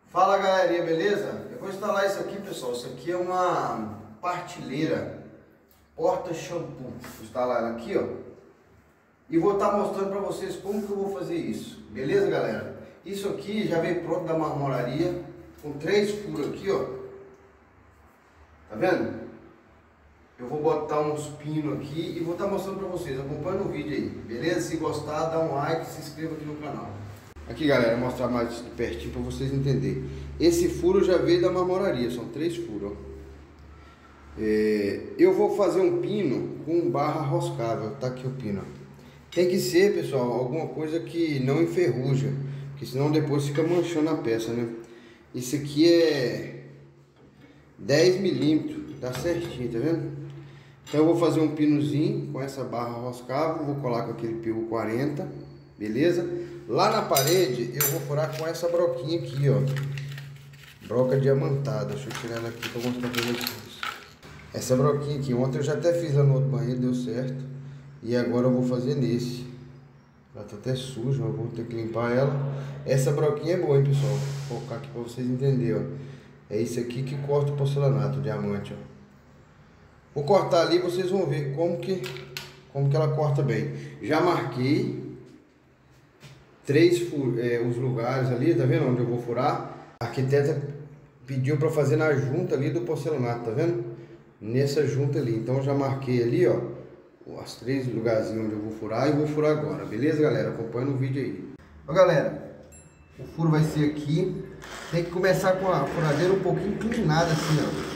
Fala galerinha, beleza? Eu vou instalar isso aqui, pessoal. Isso aqui é uma partilheira porta shampoo. Vou instalar ela aqui, ó. E vou estar mostrando para vocês como que eu vou fazer isso. Beleza, galera? Isso aqui já veio pronto da marmoraria, com 3 furos aqui, ó. Tá vendo? Eu vou botar uns pinos aqui e vou estar mostrando para vocês. Acompanha o vídeo aí, beleza? Se gostar, dá um like, se inscreva aqui no canal. Aqui, galera, vou mostrar mais de pertinho para vocês entenderem. Esse furo já veio da marmoraria, são 3 furos, ó. Eu vou fazer um pino com barra roscável, tá aqui o pino. Tem que ser, pessoal, alguma coisa que não enferruja, porque senão depois fica manchando a peça, né? Isso aqui é 10 milímetros, dá certinho, tá vendo? Então eu vou fazer um pinozinho com essa barra roscável, vou colar com aquele PU 40, beleza? Lá na parede eu vou furar com essa broquinha aqui, ó. Broca diamantada, deixa eu tirar ela aqui para mostrar para vocês. Essa broquinha aqui, ontem eu já até fiz lá no outro banheiro, deu certo. E agora eu vou fazer nesse. Ela tá até suja, mas vou ter que limpar ela. Essa broquinha é boa, hein, pessoal? Vou colocar aqui para vocês entenderem, ó. É isso aqui que corta o porcelanato, o diamante, ó. Vou cortar ali, vocês vão ver como que ela corta bem. Já marquei 3 os lugares ali, tá vendo onde eu vou furar? A arquiteta pediu para fazer na junta ali do porcelanato, tá vendo? Nessa junta ali. Então eu já marquei ali, ó, as 3 lugarzinhos onde eu vou furar e vou furar agora, beleza, galera? Acompanha no vídeo aí. Ó, galera, o furo vai ser aqui. Tem que começar com a furadeira um pouquinho inclinada assim, ó.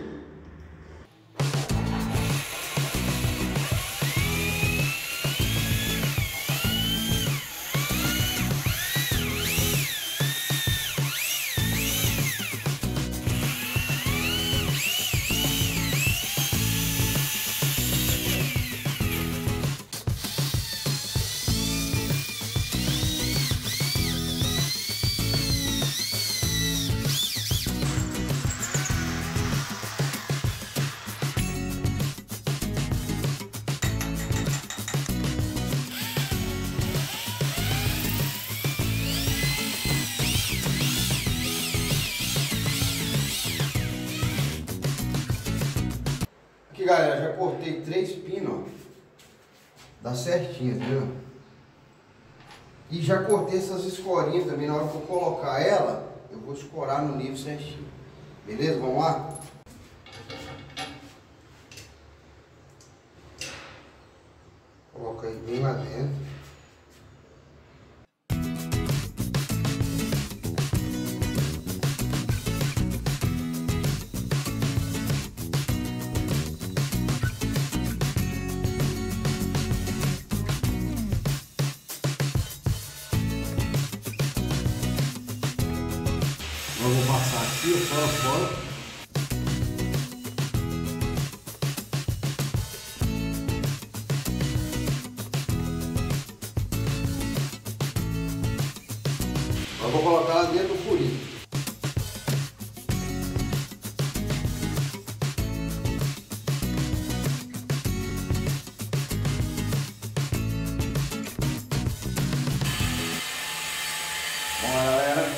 Aqui, galera, já cortei 3 pinos, ó. Dá certinho, tá vendo? E já cortei essas escorinhas também. Na hora que eu colocar ela, eu vou escorar no nível certinho. Beleza? Vamos lá? Coloca aí bem lá dentro. Eu vou passar aqui, fora. Eu vou colocar lá dentro do furinho. Vamos lá, galera.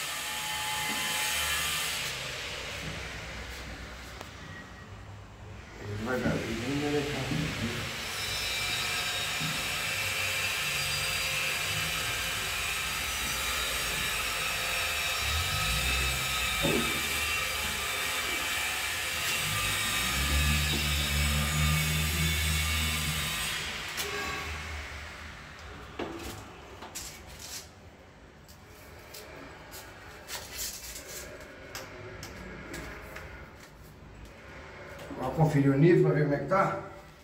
Vamos conferir o nível para ver como é que tá.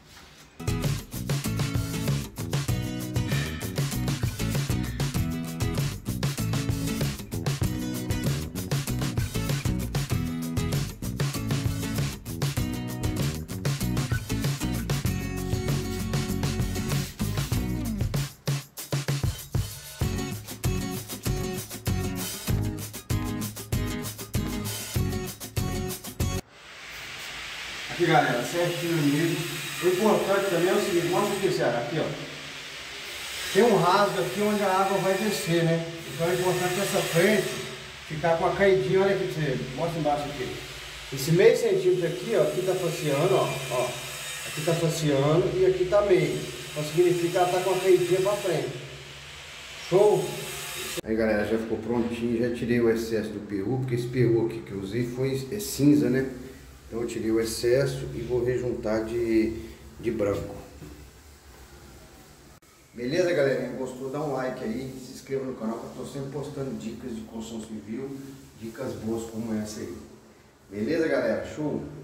Aqui, galera, certinho no nível. O importante também é o seguinte, mostra aqui, Ceará, aqui, ó. Tem um rasgo aqui onde a água vai descer, né? Então é importante essa frente ficar com a caidinha, olha aqui pra você, mostra embaixo aqui. Esse meio centímetro aqui, ó, aqui tá faceando, ó. Aqui tá faceando e aqui tá meio. Então significa que ela tá com a caidinha pra frente. Show? Aí galera, já ficou prontinho, já tirei o excesso do peru, porque esse peru aqui que eu usei é cinza, né? Então eu tirei o excesso e vou rejuntar de branco. Beleza, galerinha? Gostou? Dá um like aí, se inscreva no canal, que eu estou sempre postando dicas de construção civil, dicas boas como essa aí. Beleza, galera? Show?